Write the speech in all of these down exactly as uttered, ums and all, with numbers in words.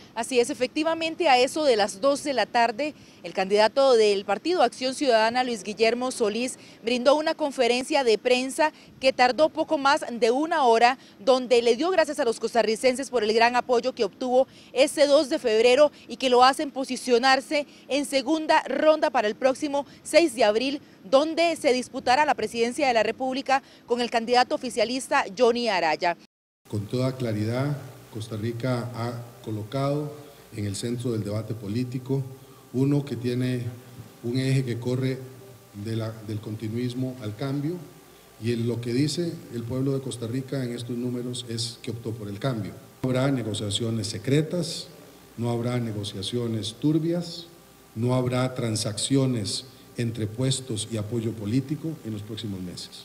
Así es, efectivamente a eso de las dos de la tarde, el candidato del Partido Acción Ciudadana, Luis Guillermo Solís, brindó una conferencia de prensa que tardó poco más de una hora, donde le dio gracias a los costarricenses por el gran apoyo que obtuvo ese dos de febrero y que lo hacen posicionarse en segunda ronda para el próximo seis de abril, donde se disputará la presidencia de la República con el candidato oficialista Johnny Araya. Con toda claridad, Costa Rica ha colocado en el centro del debate político uno que tiene un eje que corre de la, del continuismo al cambio, y en lo que dice el pueblo de Costa Rica en estos números es que optó por el cambio. No habrá negociaciones secretas, no habrá negociaciones turbias, no habrá transacciones entre puestos y apoyo político en los próximos meses.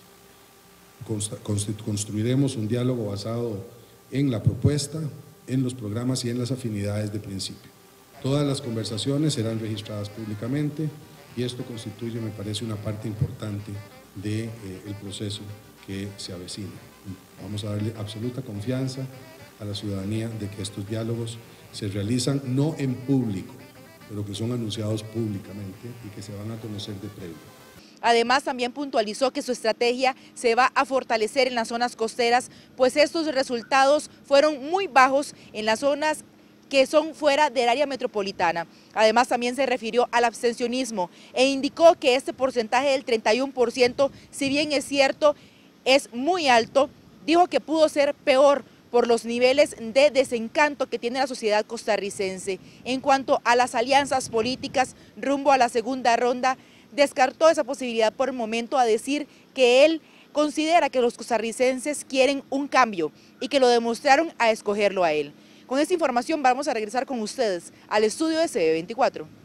Construiremos un diálogo basado en la propuesta, en los programas y en las afinidades de principio. Todas las conversaciones serán registradas públicamente y esto constituye, me parece, una parte importante del de, eh, proceso que se avecina. Vamos a darle absoluta confianza a la ciudadanía de que estos diálogos se realizan no en público, pero que son anunciados públicamente y que se van a conocer de previo. Además, también puntualizó que su estrategia se va a fortalecer en las zonas costeras, pues estos resultados fueron muy bajos en las zonas que son fuera del área metropolitana. Además, también se refirió al abstencionismo e indicó que este porcentaje del treinta y uno por ciento, si bien es cierto, es muy alto, dijo que pudo ser peor por los niveles de desencanto que tiene la sociedad costarricense. En cuanto a las alianzas políticas rumbo a la segunda ronda, descartó esa posibilidad por el momento, a decir que él considera que los costarricenses quieren un cambio y que lo demostraron a escogerlo a él. Con esta información vamos a regresar con ustedes al estudio de C B veinticuatro.